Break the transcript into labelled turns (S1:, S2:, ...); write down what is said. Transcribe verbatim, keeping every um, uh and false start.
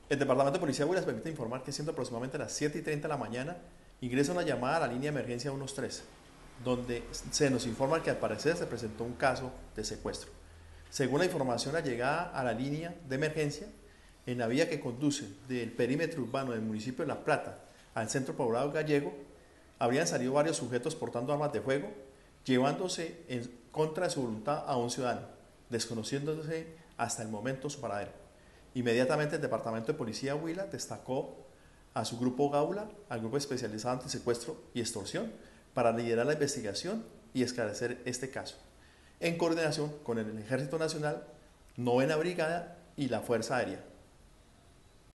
S1: El Departamento de Policía de Huila permite informar que siendo aproximadamente las siete y treinta de la mañana, ingresa una llamada a la línea de emergencia ciento trece, donde se nos informa que al parecer se presentó un caso de secuestro. Según la información allegada a la línea de emergencia, en la vía que conduce del perímetro urbano del municipio de La Plata al centro poblado gallego, habrían salido varios sujetos portando armas de fuego, llevándose en contra de su voluntad a un ciudadano, desconociéndose hasta el momento su paradero. Inmediatamente el Departamento de Policía de Huila destacó a su grupo Gaula, al grupo especializado en antisecuestro y extorsión, para liderar la investigación y esclarecer este caso, en coordinación con el Ejército Nacional, Novena Brigada y la Fuerza Aérea.